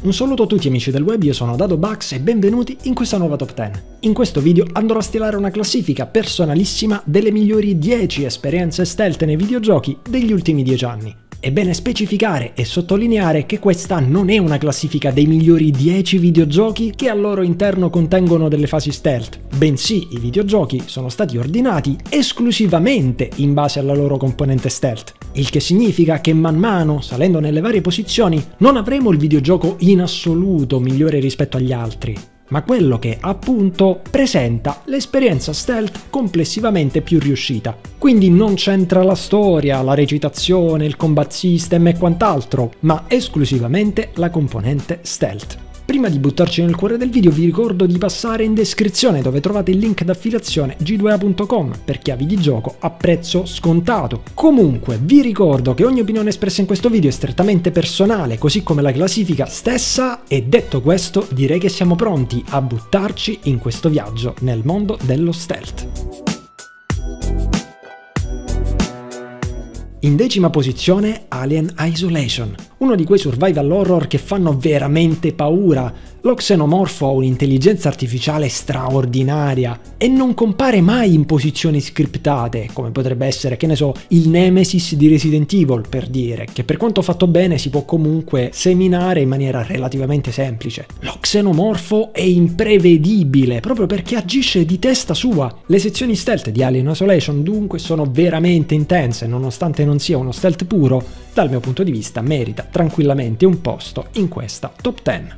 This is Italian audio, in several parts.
Un saluto a tutti amici del web, io sono DadoBugs e benvenuti in questa nuova top 10. In questo video andrò a stilare una classifica personalissima delle migliori 10 esperienze stealth nei videogiochi degli ultimi 10 anni. È bene specificare e sottolineare che questa non è una classifica dei migliori 10 videogiochi che al loro interno contengono delle fasi stealth, bensì i videogiochi sono stati ordinati esclusivamente in base alla loro componente stealth, il che significa che man mano, salendo nelle varie posizioni, non avremo il videogioco in assoluto migliore rispetto agli altri, ma quello che appunto presenta l'esperienza stealth complessivamente più riuscita. Quindi non c'entra la storia, la recitazione, il combat system e quant'altro, ma esclusivamente la componente stealth. Prima di buttarci nel cuore del video vi ricordo di passare in descrizione dove trovate il link d'affiliazione g2a.com per chiavi di gioco a prezzo scontato. Comunque vi ricordo che ogni opinione espressa in questo video è strettamente personale, così come la classifica stessa, e detto questo direi che siamo pronti a buttarci in questo viaggio nel mondo dello stealth. In decima posizione Alien Isolation, uno di quei survival horror che fanno veramente paura. Lo xenomorfo ha un'intelligenza artificiale straordinaria e non compare mai in posizioni scriptate, come potrebbe essere, che ne so, il Nemesis di Resident Evil, per dire, che per quanto fatto bene si può comunque seminare in maniera relativamente semplice. Lo xenomorfo è imprevedibile, proprio perché agisce di testa sua. Le sezioni stealth di Alien Isolation dunque sono veramente intense, nonostante non sia uno stealth puro, dal mio punto di vista merita tranquillamente un posto in questa top 10.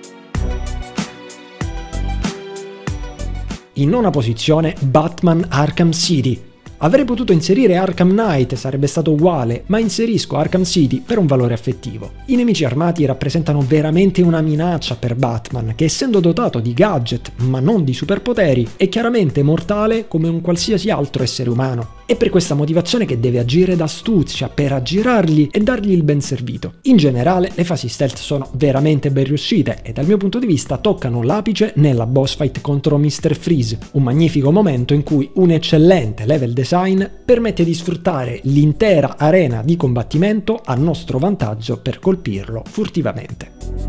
In nona posizione Batman Arkham City. Avrei potuto inserire Arkham Knight, sarebbe stato uguale, ma inserisco Arkham City per un valore affettivo. I nemici armati rappresentano veramente una minaccia per Batman, che essendo dotato di gadget, ma non di superpoteri, è chiaramente mortale come un qualsiasi altro essere umano. È per questa motivazione che deve agire d'astuzia per aggirarli e dargli il ben servito. In generale, le fasi stealth sono veramente ben riuscite e dal mio punto di vista toccano l'apice nella boss fight contro Mr. Freeze, un magnifico momento in cui un eccellente level design permette di sfruttare l'intera arena di combattimento a nostro vantaggio per colpirlo furtivamente.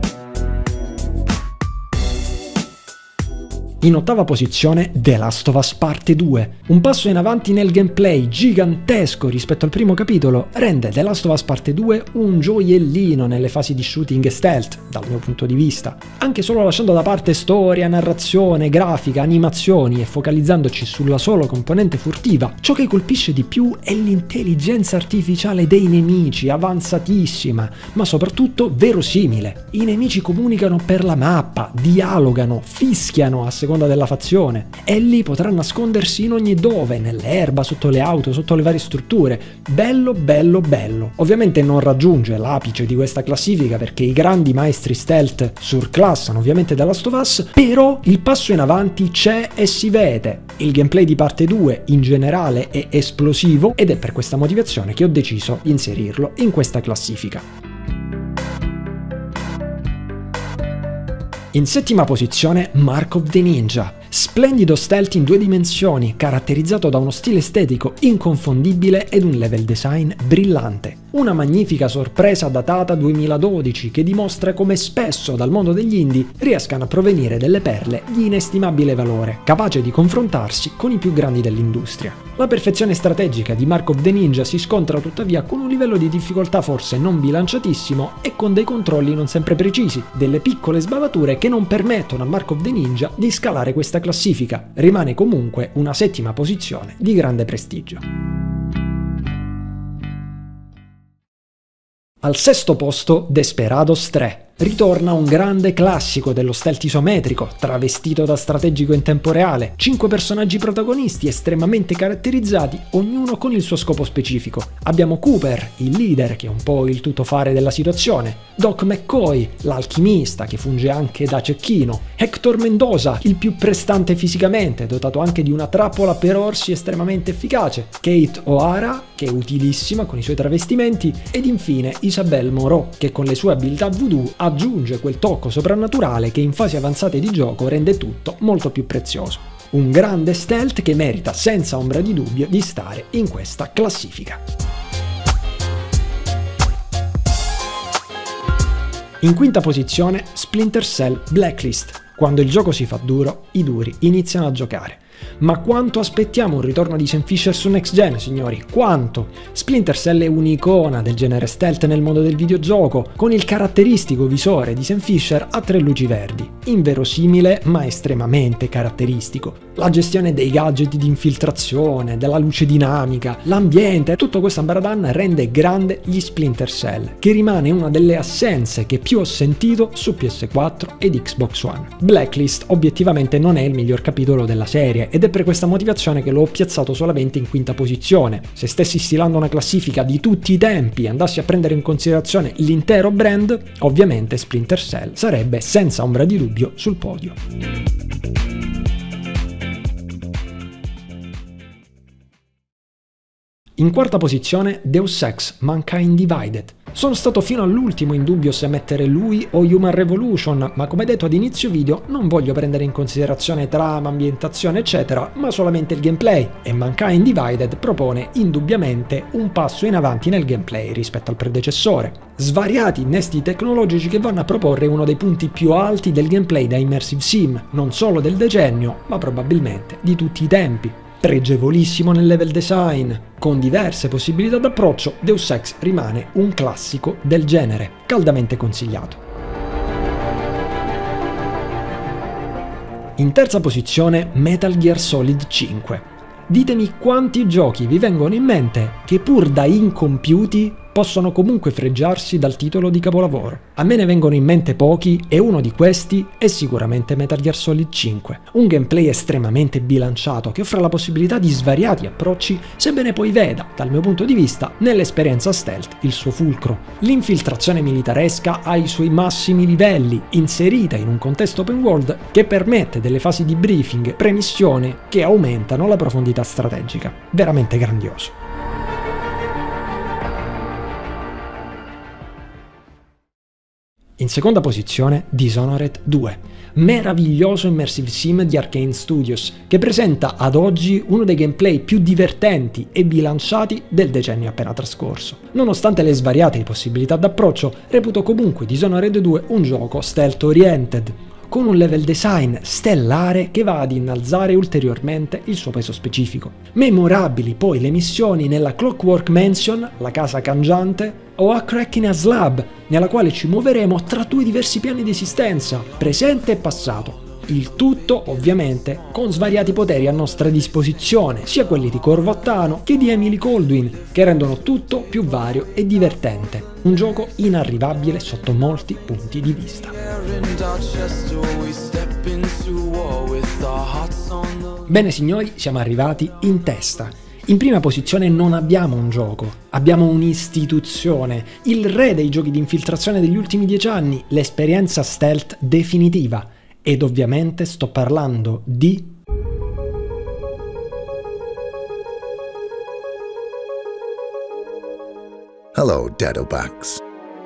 In ottava posizione The Last of Us Parte 2. Un passo in avanti nel gameplay gigantesco rispetto al primo capitolo rende The Last of Us Parte 2 un gioiellino nelle fasi di shooting e stealth, dal mio punto di vista. Anche solo lasciando da parte storia, narrazione, grafica, animazioni e focalizzandoci sulla sola componente furtiva, ciò che colpisce di più è l'intelligenza artificiale dei nemici, avanzatissima, ma soprattutto verosimile. I nemici comunicano per la mappa, dialogano, fischiano a seconda della fazione. Ellie potrà nascondersi in ogni dove, nell'erba, sotto le auto, sotto le varie strutture. Bello, bello, bello. Ovviamente non raggiunge l'apice di questa classifica perché i grandi maestri stealth surclassano ovviamente The Last of Us, però il passo in avanti c'è e si vede. Il gameplay di parte 2 in generale è esplosivo ed è per questa motivazione che ho deciso di inserirlo in questa classifica. In settima posizione Mark of the Ninja. Splendido stealth in 2 dimensioni, caratterizzato da uno stile estetico inconfondibile ed un level design brillante. Una magnifica sorpresa datata 2012 che dimostra come spesso dal mondo degli indie riescano a provenire delle perle di inestimabile valore, capace di confrontarsi con i più grandi dell'industria. La perfezione strategica di Mark of the Ninja si scontra tuttavia con un livello di difficoltà forse non bilanciatissimo e con dei controlli non sempre precisi, delle piccole sbavature che non permettono a Mark of the Ninja di scalare questa classifica. Rimane comunque una settima posizione di grande prestigio. Al sesto posto Desperados 3. Ritorna un grande classico dello stealth isometrico, travestito da strategico in tempo reale, 5 personaggi protagonisti estremamente caratterizzati, ognuno con il suo scopo specifico. Abbiamo Cooper, il leader, che è un po' il tuttofare della situazione, Doc McCoy, l'alchimista, che funge anche da cecchino, Hector Mendoza, il più prestante fisicamente, dotato anche di una trappola per orsi estremamente efficace, Kate O'Hara, che è utilissima con i suoi travestimenti, ed infine Isabelle Moreau, che con le sue abilità voodoo aggiunge quel tocco soprannaturale che in fasi avanzate di gioco rende tutto molto più prezioso. Un grande stealth che merita senza ombra di dubbio di stare in questa classifica. In quinta posizione Splinter Cell Blacklist. Quando il gioco si fa duro, i duri iniziano a giocare. Ma quanto aspettiamo un ritorno di Sam Fisher su Next Gen, signori? Quanto? Splinter Cell è un'icona del genere stealth nel mondo del videogioco, con il caratteristico visore di Sam Fisher a 3 luci verdi, inverosimile ma estremamente caratteristico. La gestione dei gadget di infiltrazione, della luce dinamica, l'ambiente, tutto questo ambaradan rende grande gli Splinter Cell, che rimane una delle assenze che più ho sentito su PS4 ed Xbox One. Blacklist obiettivamente non è il miglior capitolo della serie, ed è per questa motivazione che l'ho piazzato solamente in quinta posizione. Se stessi stilando una classifica di tutti i tempi e andassi a prendere in considerazione l'intero brand, ovviamente Splinter Cell sarebbe senza ombra di dubbio sul podio. In quarta posizione Deus Ex Mankind Divided. Sono stato fino all'ultimo in dubbio se mettere lui o Human Revolution, ma come detto ad inizio video non voglio prendere in considerazione trama, ambientazione eccetera, ma solamente il gameplay, e Mankind Divided propone indubbiamente un passo in avanti nel gameplay rispetto al predecessore. Svariati innesti tecnologici che vanno a proporre uno dei punti più alti del gameplay da immersive sim, non solo del decennio, ma probabilmente di tutti i tempi. Pregevolissimo nel level design, con diverse possibilità d'approccio, Deus Ex rimane un classico del genere, caldamente consigliato. In terza posizione Metal Gear Solid 5. Ditemi quanti giochi vi vengono in mente che pur da incompiuti possono comunque fregiarsi dal titolo di capolavoro. A me ne vengono in mente pochi e uno di questi è sicuramente Metal Gear Solid 5, un gameplay estremamente bilanciato che offre la possibilità di svariati approcci, sebbene poi veda, dal mio punto di vista, nell'esperienza stealth il suo fulcro. L'infiltrazione militaresca ha i suoi massimi livelli, inserita in un contesto open world che permette delle fasi di briefing, premissione che aumentano la profondità strategica. Veramente grandioso. In seconda posizione Dishonored 2, meraviglioso immersive sim di Arkane Studios, che presenta ad oggi uno dei gameplay più divertenti e bilanciati del decennio appena trascorso. Nonostante le svariate possibilità d'approccio, reputo comunque Dishonored 2 un gioco stealth oriented, con un level design stellare che va ad innalzare ulteriormente il suo peso specifico. Memorabili poi le missioni nella Clockwork Mansion, la casa cangiante, o a Cracking a Slab, nella quale ci muoveremo tra 2 diversi piani di esistenza, presente e passato. Il tutto, ovviamente, con svariati poteri a nostra disposizione, sia quelli di Corvottano che di Emily Goldwyn, che rendono tutto più vario e divertente. Un gioco inarrivabile sotto molti punti di vista. Bene signori, siamo arrivati in testa. In prima posizione non abbiamo un gioco, abbiamo un'istituzione, il re dei giochi di infiltrazione degli ultimi 10 anni, l'esperienza stealth definitiva. Ed ovviamente sto parlando di... Hello, Dadobugs.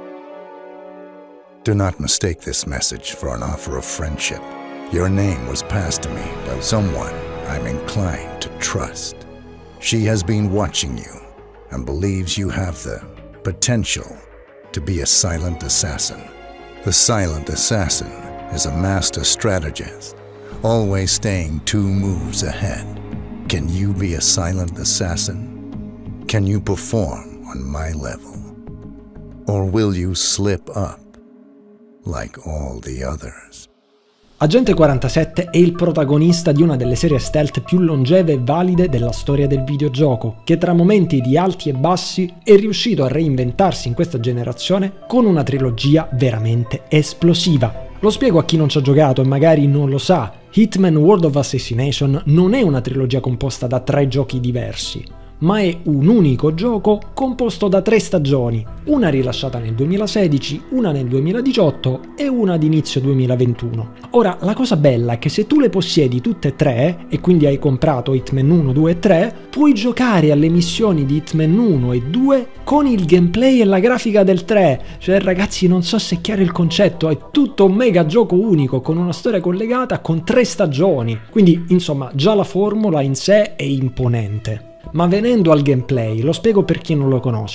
Do not mistake this message for an offer of friendship. Your name was passed to me by someone I'm inclined to trust. She has been watching you and believes you have the potential to be a silent assassin. The silent assassin is a master strategist, always staying 2 moves ahead. Can you be a silent assassin? Can you perform on my level? Or will you slip up like all the others? Agente 47 è il protagonista di una delle serie stealth più longeve e valide della storia del videogioco, che tra momenti di alti e bassi è riuscito a reinventarsi in questa generazione con una trilogia veramente esplosiva. Lo spiego a chi non ci ha giocato e magari non lo sa. Hitman World of Assassination non è una trilogia composta da 3 giochi diversi, ma è un unico gioco composto da 3 stagioni, una rilasciata nel 2016, una nel 2018 e una ad inizio 2021. Ora, la cosa bella è che se tu le possiedi tutte e 3, e quindi hai comprato Hitman 1, 2 e 3, puoi giocare alle missioni di Hitman 1 e 2 con il gameplay e la grafica del 3. Cioè ragazzi, non so se è chiaro il concetto, è tutto un mega gioco unico con una storia collegata con 3 stagioni. Quindi, insomma, già la formula in sé è imponente. Ma venendo al gameplay, lo spiego per chi non lo conosce.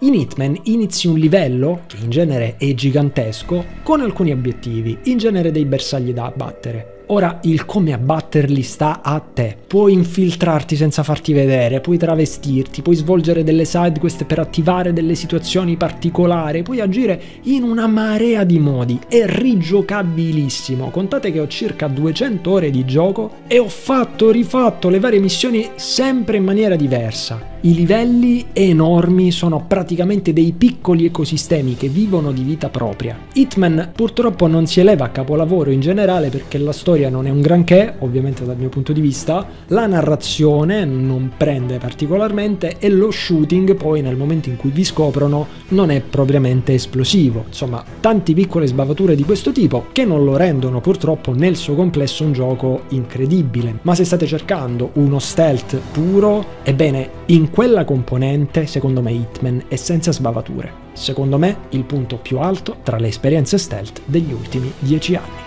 In Hitman inizi un livello, che in genere è gigantesco, con alcuni obiettivi, in genere dei bersagli da abbattere. Ora il come abbatterli sta a te. Puoi infiltrarti senza farti vedere, puoi travestirti, puoi svolgere delle side quest per attivare delle situazioni particolari, puoi agire in una marea di modi. È rigiocabilissimo. Contate che ho circa 200 ore di gioco e ho rifatto le varie missioni sempre in maniera diversa. I livelli enormi sono praticamente dei piccoli ecosistemi che vivono di vita propria. Hitman purtroppo non si eleva a capolavoro in generale perché la storia non è un granché, ovviamente dal mio punto di vista, la narrazione non prende particolarmente e lo shooting poi nel momento in cui vi scoprono non è propriamente esplosivo. Insomma, tante piccole sbavature di questo tipo che non lo rendono purtroppo nel suo complesso un gioco incredibile. Ma se state cercando uno stealth puro, ebbene in quella componente secondo me Hitman è senza sbavature. Secondo me il punto più alto tra le esperienze stealth degli ultimi 10 anni.